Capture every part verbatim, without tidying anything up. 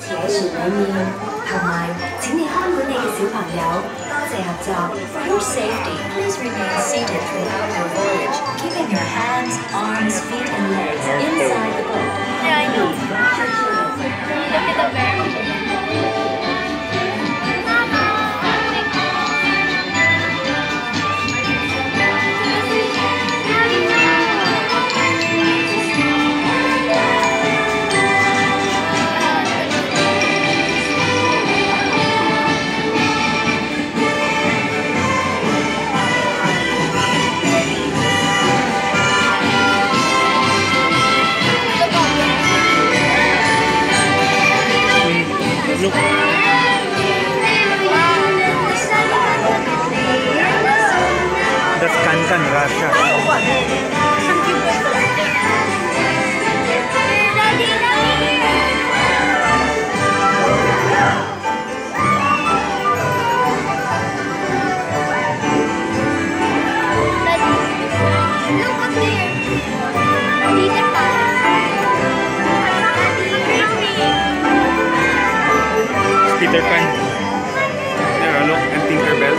喺船裡面，同埋請你看管你嘅小朋友。多謝合作。For your safety, please remain seated throughout your voyage, keeping your hands, arms, feet, and legs inside the boat. Yeah, I know. Look at the bear. Look. That's Kankan, Russia. Peter Pan. There, look, and Tinkerbell.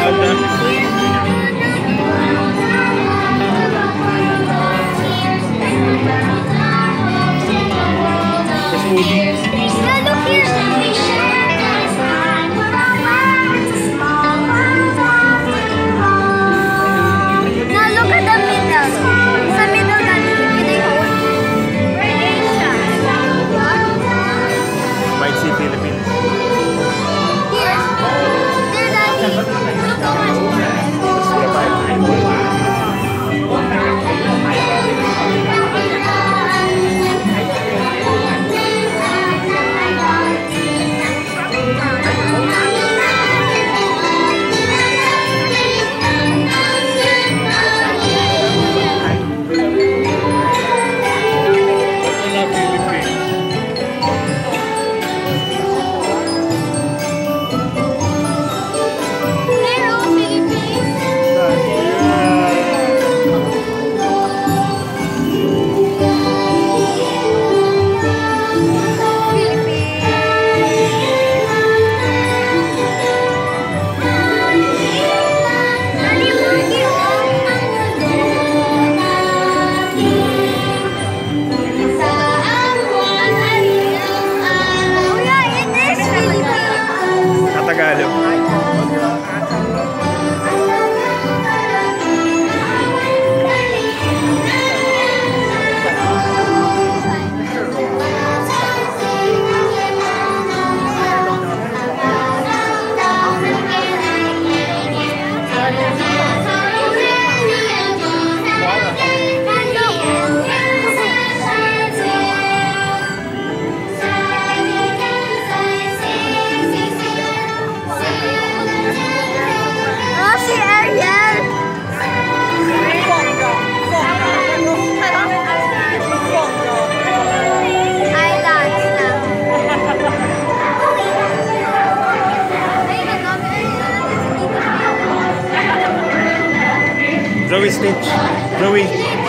There's Woody. Yeah, look here. Now look at the middle. Sa middle gani, pinay-hold. Asia. Might see Philippines. Here. There, Daddy. Look how much. Wala Philippines. Hello, Philippines. Daddy, look here. Oh yeah, it is Philippines. Katagalog. Oh, si Ariel. Islands lang. Ay, nag-comment. Zoe Stitch. Zoe.